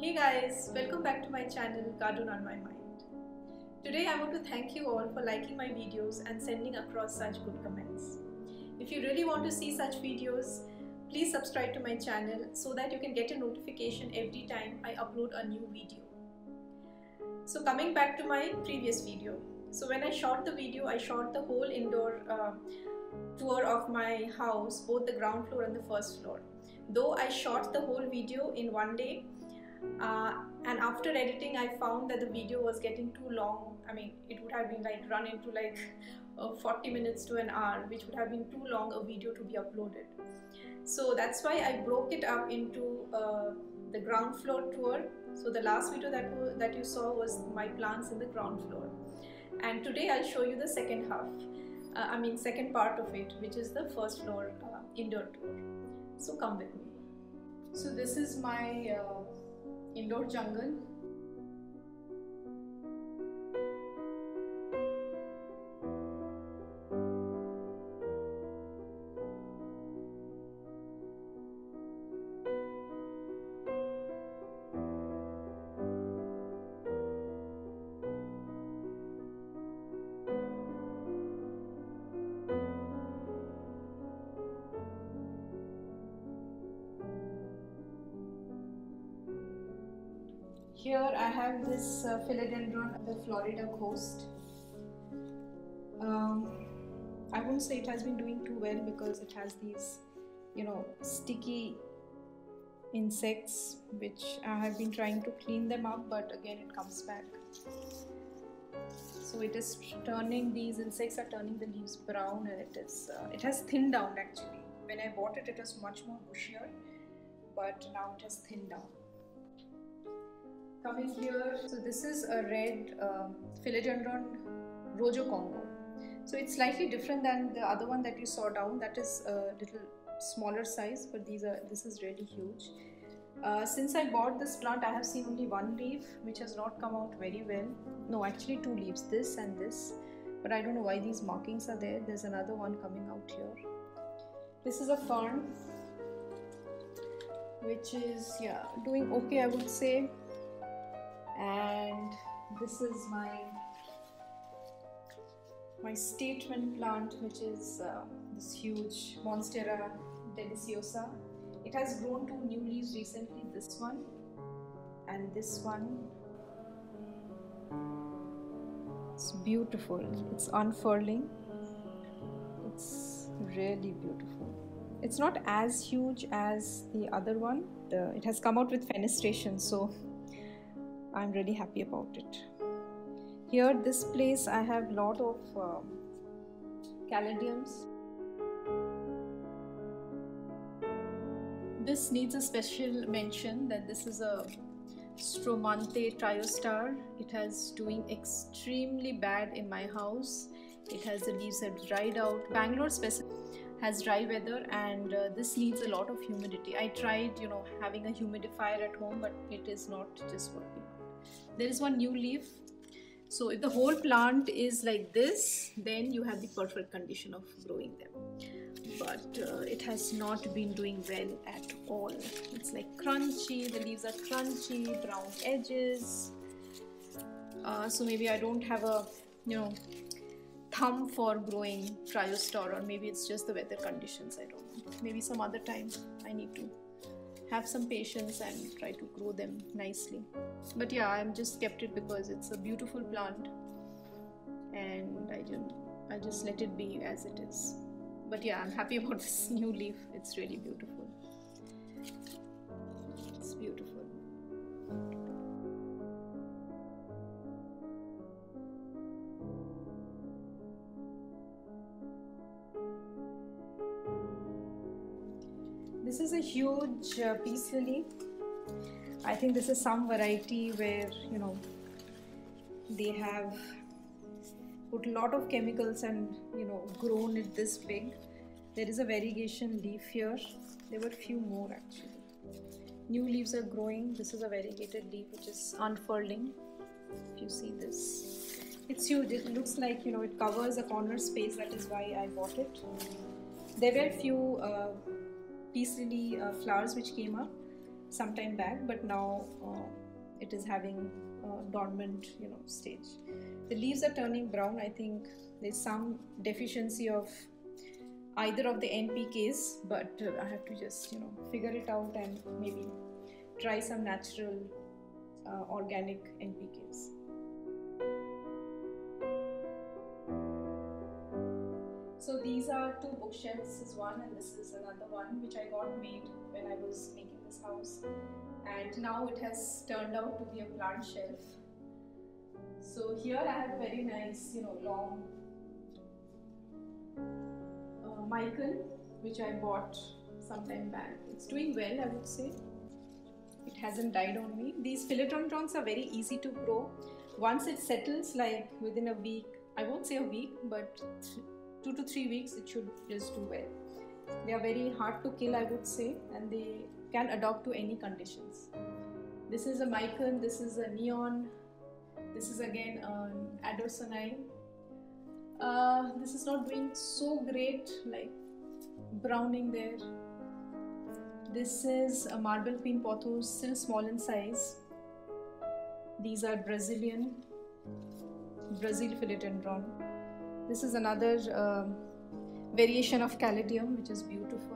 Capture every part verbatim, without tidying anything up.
Hey guys, welcome back to my channel Garden on My Mind. Today I want to thank you all for liking my videos and sending across such good comments. If you really want to see such videos, please subscribe to my channel so that you can get a notification every time I upload a new video. So coming back to my previous video. So when I shot the video, I shot the whole indoor uh, tour of my house, both the ground floor and the first floor. Though I shot the whole video in one day, Uh, and after editing I found that the video was getting too long. I mean, it would have been like run into like uh, forty minutes to an hour, which would have been too long a video to be uploaded. So that's why I broke it up into uh, the ground floor tour. So the last video that, that you saw was my plants in the ground floor, and today I'll show you the second half, uh, I mean second part of it, which is the first floor uh, indoor tour. So come with me. So this is my uh, indoor jungle. Here I have this uh, philodendron, the Florida Coast. Um, I won't say it has been doing too well because it has these, you know, sticky insects which I have been trying to clean them up, but again it comes back. So it is turning, these insects are turning the leaves brown, and it is, uh, it has thinned down actually. When I bought it, it was much more bushier, but now it has thinned down. Coming here, so this is a red uh, philodendron Rojo Congo. So it's slightly different than the other one that you saw down. That is a little smaller size, but these are this is really huge. Uh, since I bought this plant, I have seen only one leaf, which has not come out very well. No, actually two leaves, this and this. But I don't know why these markings are there. There's another one coming out here. This is a fern, which is yeah doing okay, I would say. And this is my my statement plant, which is uh, this huge Monstera deliciosa. It has grown two new leaves recently, this one and this one. It's beautiful. It's unfurling. It's really beautiful. It's not as huge as the other one. Uh, it has come out with fenestration, so I'm really happy about it. Here, this place, I have a lot of uh, caladiums. This needs a special mention that this is a Stromanthe Triostar. It has doing extremely bad in my house. It has, the leaves have dried out. Bangalore specifically has dry weather, and uh, this needs a lot of humidity. I tried, you know, having a humidifier at home, but it is not just working. There is one new leaf. So if the whole plant is like this, then you have the perfect condition of growing them. But uh, it has not been doing well at all. It's like crunchy, the leaves are crunchy, brown edges. Uh, so maybe I don't have a, you know, thumb for growing Triostar, or maybe it's just the weather conditions, I don't know. Maybe some other time I need to have some patience and try to grow them nicely. But yeah, I'm just kept it because it's a beautiful plant, and I just I just let it be as it is. But yeah, I'm happy about this new leaf. It's really beautiful. It's beautiful. This is a huge uh, peace lily. I think this is some variety where, you know, they have put a lot of chemicals and, you know, grown it this big. There is a variegation leaf here. There were few more actually. New leaves are growing. This is a variegated leaf which is unfurling. If you see this, it's huge. It looks like, you know, it covers a corner space. That is why I bought it. There were few uh, peace lily uh, flowers which came up, some time back, but now uh, it is having a dormant, you know, stage. The leaves are turning brown. I think there's some deficiency of either of the N P Ks, but uh, I have to just, you know, figure it out and maybe try some natural uh, organic N P Ks. So these are two bookshelves. This is one and this is another one, which I got made when I was making this house, and now it has turned out to be a plant shelf. So here I have very nice, you know, long uh, Michael, which I bought some time back. It's doing well, I would say. It hasn't died on me. These philodendrons are very easy to grow. Once it settles, like within a week, I won't say a week, but two to three weeks, it should just do well. They are very hard to kill, I would say, and they can adapt to any conditions. This is a Michael, this is a neon, this is again an Adarsonii. Uh, this is not doing so great, like browning there. This is a marble pin pothos, still small in size. These are Brazilian, Brazil philodendron. This is another uh, variation of caladium, which is beautiful.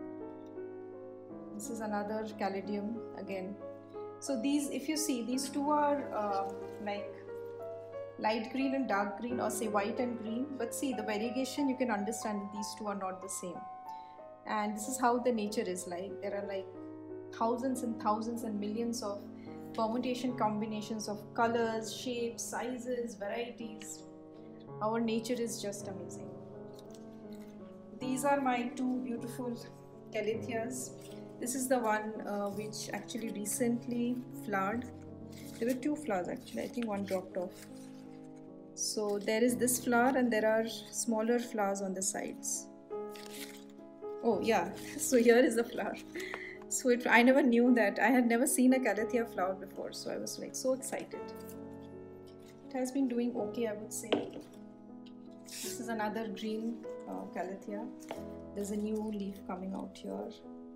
This is another caladium again. So these, if you see, these two are uh, like light green and dark green, or say white and green, but see the variegation, you can understand that these two are not the same. And this is how the nature is like. There are like thousands and thousands and millions of permutation combinations of colors, shapes, sizes, varieties. Our nature is just amazing. These are my two beautiful Calatheas. This is the one uh, which actually recently flowered. There were two flowers actually, I think one dropped off. So there is this flower and there are smaller flowers on the sides. Oh yeah, so here is the flower. So it, I never knew that. I had never seen a Calathea flower before, so I was like so excited. It has been doing okay, I would say. This is another green uh, Calathea. There's a new leaf coming out here.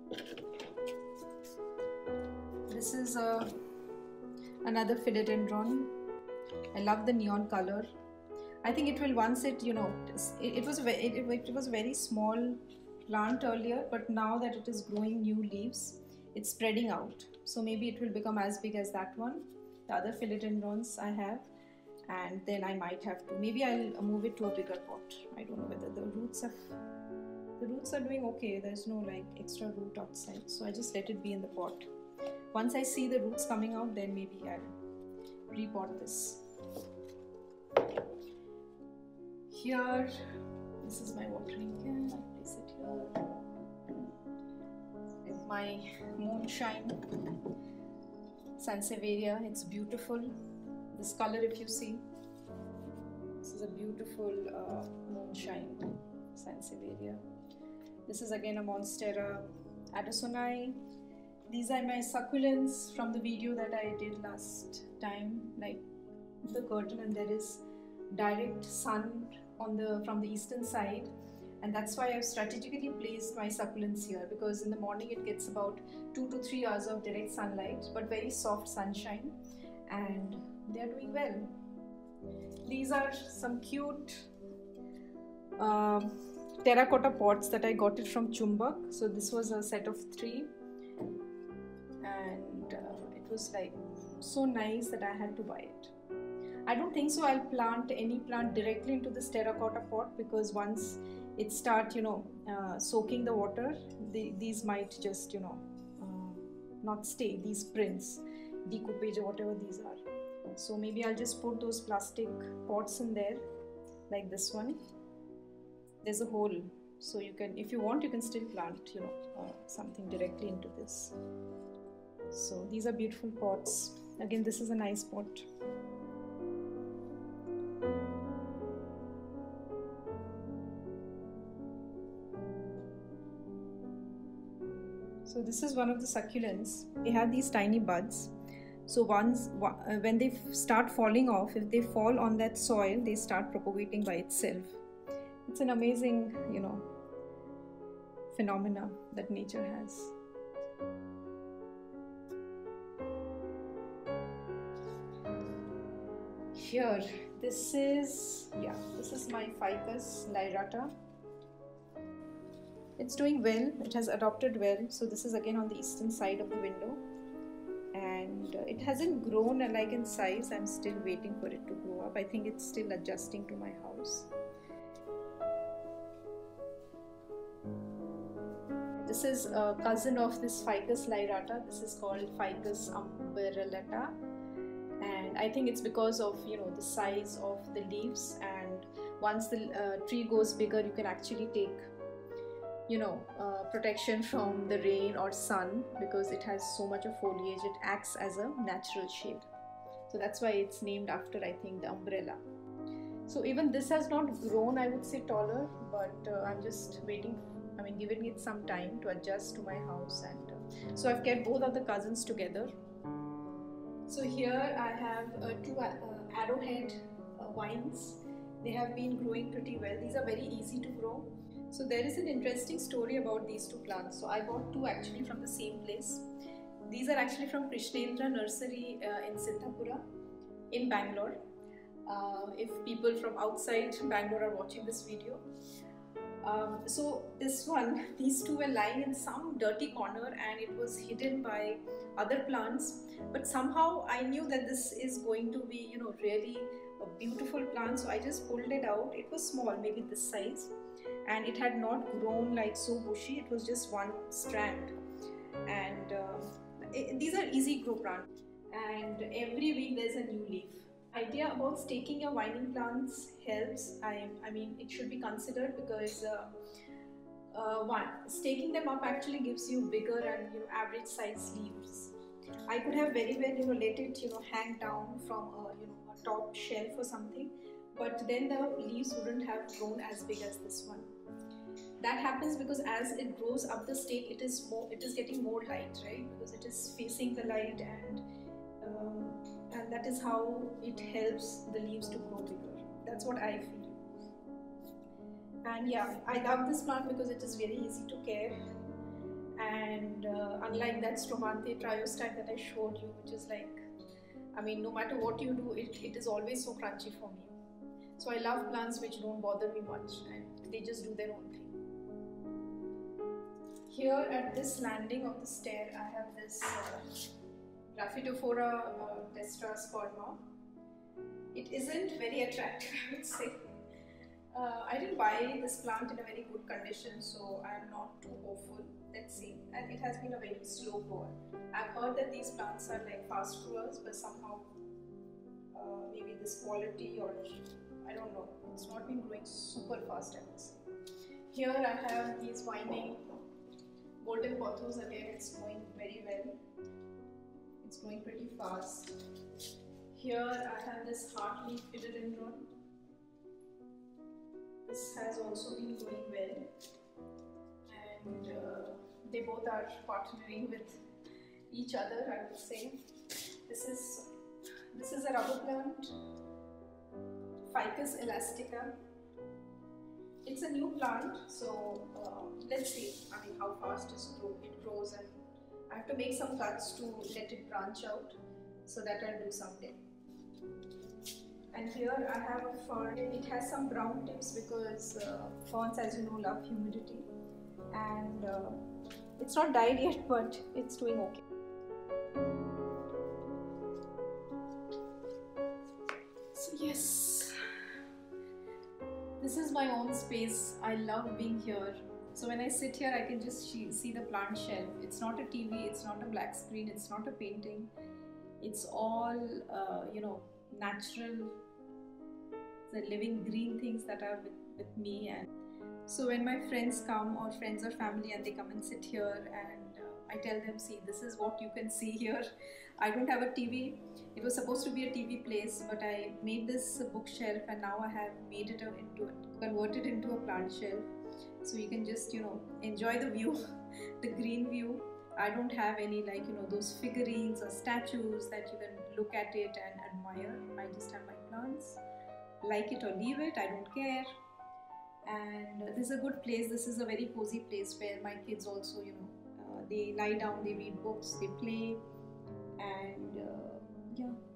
This is uh, another philodendron. I love the neon color. I think it will, once it, you know, it, it was a, it, it was a very small plant earlier, but now that it is growing new leaves, it's spreading out. So maybe it will become as big as that one, the other philodendrons I have. And then I might have to, maybe I'll move it to a bigger pot. I don't know whether the roots have, the roots are doing okay. There's no like extra root outside. So I just let it be in the pot. Once I see the roots coming out, then maybe I'll repot this. Here, this is my watering can. I'll place it here. With my moonshine Sansevieria. It's beautiful. This color, if you see, this is a beautiful uh, moonshine Sansevieria. This is again a Monstera Adarsonii. These are my succulents from the video that I did last time, like the curtain, and there is direct sun on the from the eastern side, and that's why I've strategically placed my succulents here, because in the morning it gets about two to three hours of direct sunlight, but very soft sunshine, and they are doing well. These are some cute uh, terracotta pots that I got it from Chumbak. So this was a set of three, and uh, it was like so nice that I had to buy it. I don't think so I'll plant any plant directly into this terracotta pot, because once it start, you know, uh, soaking the water, the, these might just, you know, uh, not stay, these prints, decoupage or whatever these are. So maybe I'll just put those plastic pots in there, like this one. There's a hole, so you can, if you want, you can still plant, you know, uh, something directly into this. So these are beautiful pots. Again, this is a nice pot. So this is one of the succulents. They have these tiny buds. So once, uh, when they start falling off, if they fall on that soil, they start propagating by itself. It's an amazing, you know, phenomena that nature has. here, this is, yeah, this is my Ficus lyrata. It's doing well, it has adopted well. So this is again on the eastern side of the window, and uh, it hasn't grown like in size. I'm still waiting for it to grow up. I think it's still adjusting to my house. This is a cousin of this Ficus lyrata. This is called Ficus umbrellata, and I think it's because of, you know, the size of the leaves, and once the uh, tree goes bigger, you can actually take, you know, uh, protection from the rain or sun, because it has so much of foliage. It acts as a natural shade, so that's why it's named after, I think, the umbrella. So even this has not grown, I would say, taller, but uh, I'm just waiting, I mean giving it some time to adjust to my house. And uh, so I've kept both of the cousins together. So here I have uh, two uh, arrowhead uh, vines. They have been growing pretty well. These are very easy to grow. So there is an interesting story about these two plants. So I bought two actually from the same place. These are actually from Krishnendra Nursery uh, in Siddhapura in Bangalore. Uh, if people from outside Bangalore are watching this video. Um, so this one, these two were lying in some dirty corner, and it was hidden by other plants. But somehow I knew that this is going to be, you know, really a beautiful plant. So I just pulled it out. It was small, maybe this size, and it had not grown like so bushy. It was just one strand, and uh, it, these are easy grow plants. And every week there's a new leaf. Idea about staking your vining plants helps. I, I mean, it should be considered because uh, uh, one, staking them up actually gives you bigger and, you know, average size leaves. I could have very well, you know, let it, you know, hang down from a, you know, a top shelf or something, but then the leaves wouldn't have grown as big as this one. That happens because as it grows up the stake, it is more, it is getting more light, right? Because it is facing the light, and um, and that is how it helps the leaves to grow bigger. That's what I feel. And yeah, I love this plant because it is very easy to care, and uh, unlike that Stromanthe triostyle that I showed you, which is like, I mean, no matter what you do, it, it is always so crunchy for me. So I love plants which don't bother me much, and they just do their own thing. Here at this landing of the stair, I have this uh, Rhaphidophora uh, destra sperma. It isn't very attractive, I would say. Uh, I didn't buy this plant in a very good condition, so I am not too hopeful. Let's see. And it has been a very slow grower. I've heard that these plants are like fast growers, but somehow uh, maybe this quality, or I don't know, it's not been growing super fast, I would say. Here I have these vining golden pothos. Again, it's going very well. It's going pretty fast. Here I have this heartleaf philodendron. This has also been going well, and uh, they both are partnering with each other, I would say. This is this is a rubber plant, Ficus elastica. It's a new plant, so uh, let's see. I mean, how fast it grows, and I have to make some cuts to let it branch out, so that I'll do someday. And here I have a fern. It has some brown tips because uh, ferns, as you know, love humidity, and uh, it's not died yet, but it's doing okay. So yes, this is my own space. I love being here. So when I sit here, I can just see the plant shelf. It's not a T V, it's not a black screen, it's not a painting. It's all, uh, you know, natural, the living green things that are with, with me. And so when my friends come, or friends or family, and they come and sit here, and uh, I tell them, see, this is what you can see here. I don't have a T V. It was supposed to be a T V place, but I made this bookshelf, and now I have made it into, converted into a plant shelf. So you can just, you know, enjoy the view, the green view. I don't have any, like, you know, those figurines or statues that you can look at it and admire. I just have my plants. Like it or leave it, I don't care. And this is a good place. This is a very cozy place where my kids also, you know, uh, they lie down, they read books, they play, and uh, yeah,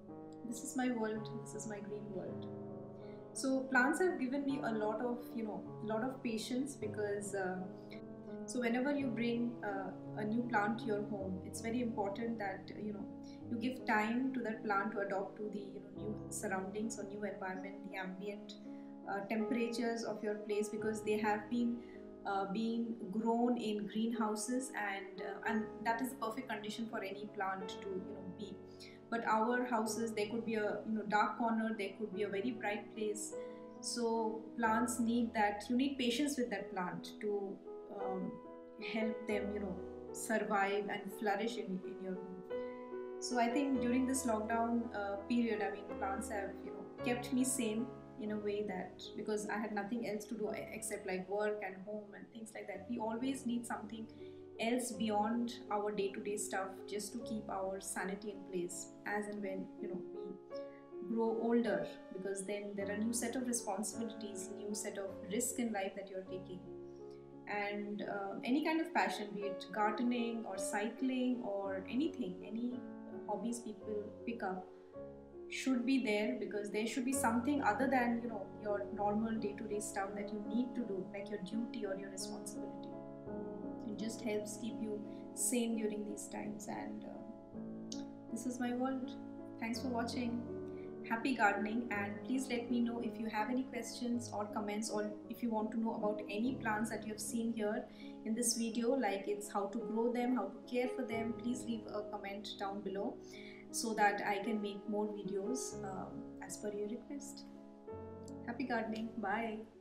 this is my world, this is my green world. So plants have given me a lot of, you know, a lot of patience, because uh, so whenever you bring uh, a new plant to your home, it's very important that, you know, you give time to that plant to adopt to the, you know, new surroundings or new environment, the ambient uh, temperatures of your place, because they have been uh, being grown in greenhouses, and uh, and that is the perfect condition for any plant to, you know, be. But our houses, there could be a, you know, dark corner, there could be a very bright place. So plants need that, you need patience with that plant to um, help them, you know, survive and flourish in, in your home. So I think during this lockdown uh, period, I mean, plants have, you know, kept me sane in a way, that because I had nothing else to do except like work and home and things like that. We always need something else beyond our day-to-day stuff, just to keep our sanity in place as and when, you know, we grow older, because then there are new set of responsibilities, new set of risk in life that you're taking. And uh, any kind of passion, be it gardening or cycling or anything, any hobbies people pick up, should be there, because there should be something other than, you know, your normal day-to-day stuff that you need to do, like your duty or your responsibility. It just helps keep you sane during these times. And uh, this is my world. Thanks for watching. Happy gardening, and please let me know if you have any questions or comments, or if you want to know about any plants that you have seen here in this video, like it's how to grow them, how to care for them. Please leave a comment down below so that I can make more videos um, as per your request. Happy gardening. Bye.